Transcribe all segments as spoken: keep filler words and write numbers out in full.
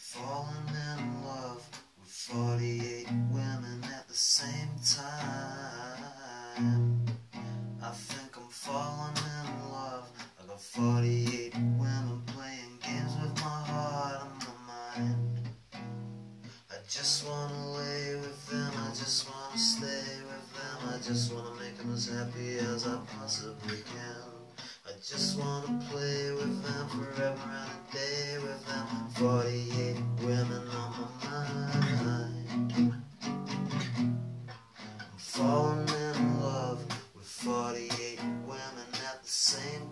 falling in love with forty-eight women at the same time. I think I'm falling in love. I got forty-eight women playing games with my heart and my mind. I just wanna lay with them, I just wanna stay with them, I just wanna make them as happy as I possibly can. I just wanna play with them forever and a day with them. forty-eight women on my mind. I'm falling in love with forty-eight women at the same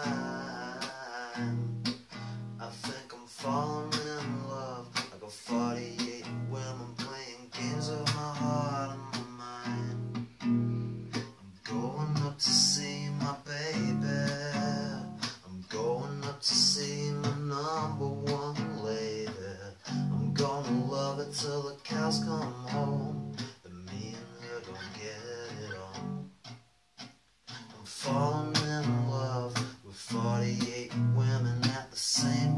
time. I think I'm falling in love. I got forty-eight women playing games with my heart and my mind. I'm going up to see my baby. I'm going up to see my number one lady. I'm gonna love her till the cows come home, and me and her gon' get it on. I'm falling in love with forty-eight women at the same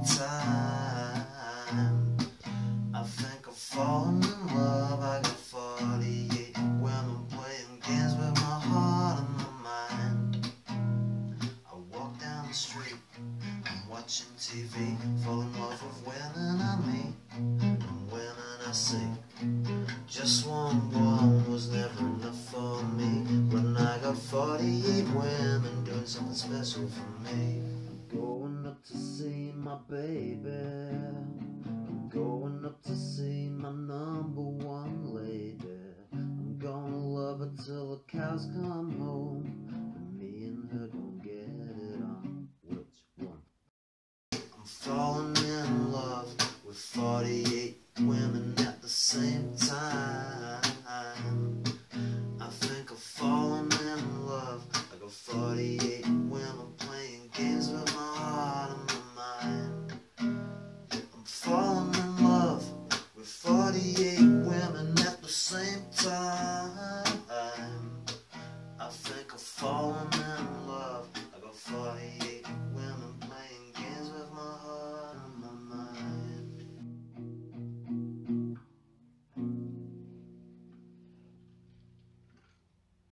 time. I think I'm falling in love. I got forty-eight women playing games with my heart and my mind. I walk down the street, I'm watching T V, fall in love with women I meet and women I see. Just one woman was never enough for me, when I got forty-eight women doing something special for me. I'm going up to see my baby. I'm going up to see my number one lady. I'm gonna love her till the cows come home, and me and her gon' get it on. Which one? I'm falling in love with forty-eight women at the same time. I think I'm falling in love. I got forty-eight women playing games with my heart and my mind. I'm falling in love with forty-eight women at the same time.